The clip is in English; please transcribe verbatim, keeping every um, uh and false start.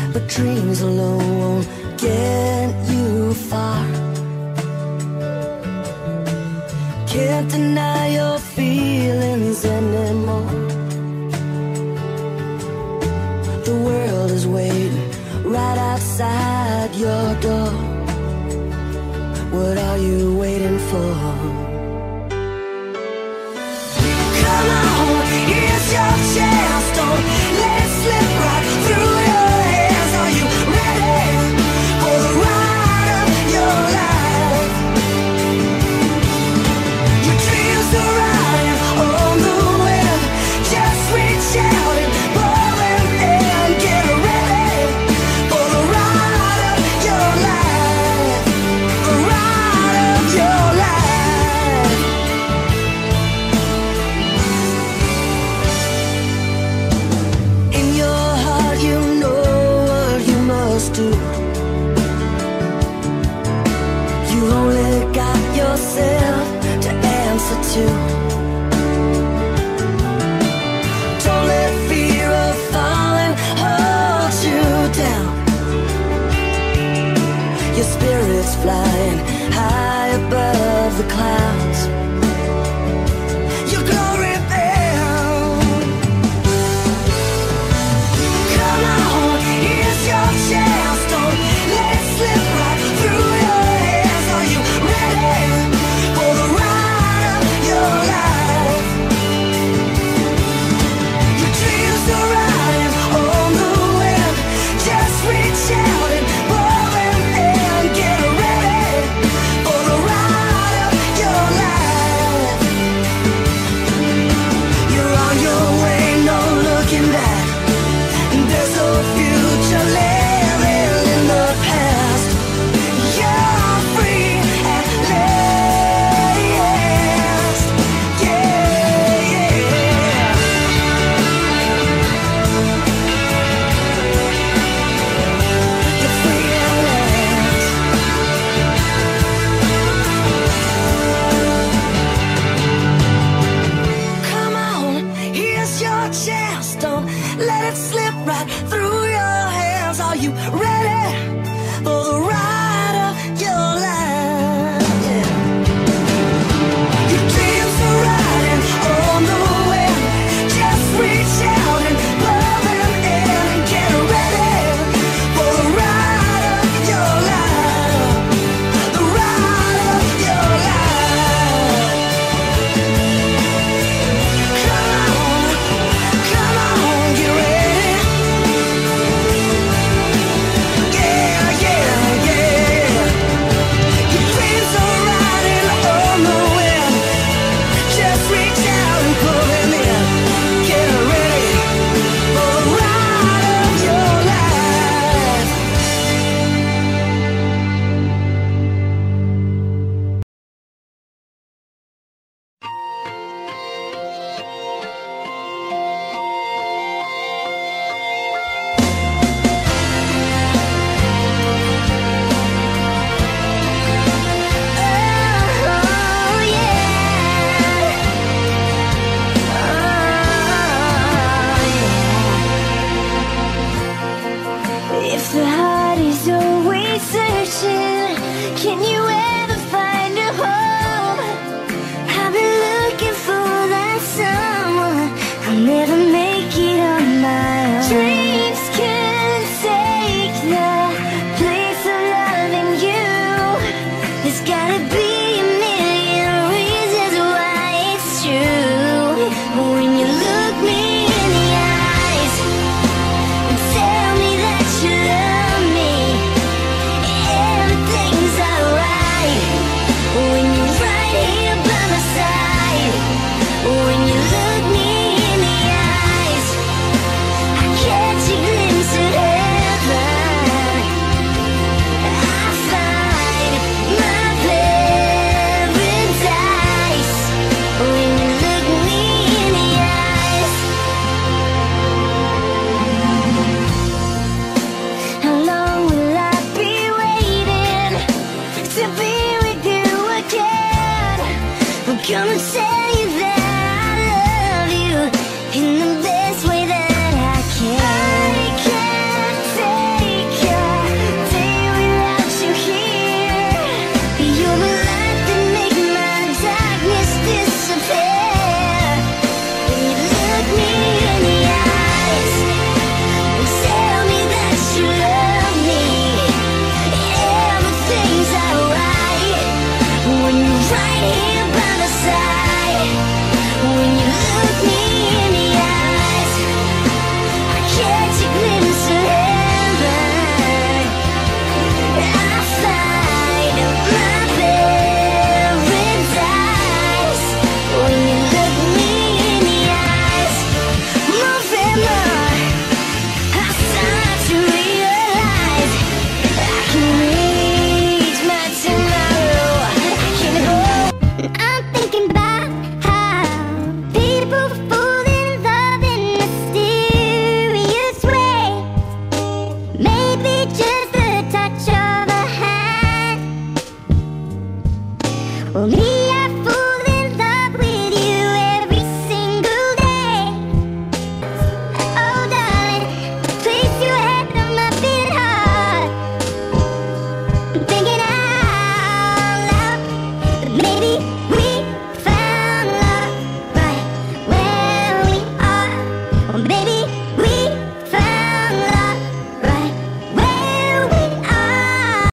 but dreams alone won't get you far. Can't deny your feelings anymore. The world is waiting right outside your door. What are you waiting for? Come on, here's your chance. Don't let it slip right through your hands. Are you ready for the ride of your life? Your dreams are riding on the wind. Just reach out and pull them in. Get ready for the ride of your life. The ride of your life. In your heart you know what you must do. You only got yourself to answer to. Don't let fear of falling hold you down. Your spirit's flying high above the clouds. Your glory bound. Come on, here's your chance. Don't let it slip right through your hands. Are you ready for the ride of your life? Your dreams are riding on the wind. Just reach out and pull them in. Get ready for the ride of your life. You're on your way, no looking back. There's no future living in the past. You're free at last. Yeah, yeah. You're free at last. Come on, here's your chance. Don't let it slip right through your hands. Are you ready for the ride?